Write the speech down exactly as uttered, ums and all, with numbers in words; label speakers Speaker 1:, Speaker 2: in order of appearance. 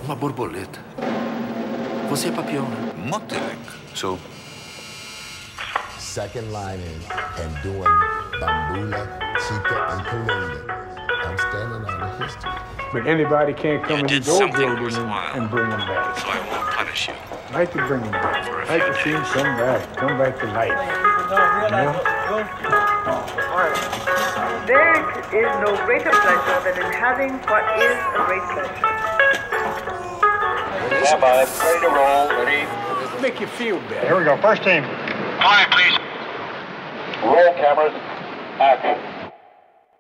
Speaker 1: Uma borboleta. Você é Papillon, né?
Speaker 2: Moteling. So.
Speaker 3: Second line in and doing Bambula, Chica, and Kalinga. I'm standing on the history.
Speaker 4: But anybody can't come in the old building and, and bring them back.
Speaker 2: So I won't punish you.
Speaker 4: I like to bring them back. I like to see them come back, come back to life. You know?
Speaker 5: There is no greater pleasure than in having what is a great pleasure.
Speaker 6: Stand by, ready to roll, ready.
Speaker 4: Make you feel better.
Speaker 6: Here we go, first team.
Speaker 7: Quiet, please.
Speaker 6: Roll cameras, action.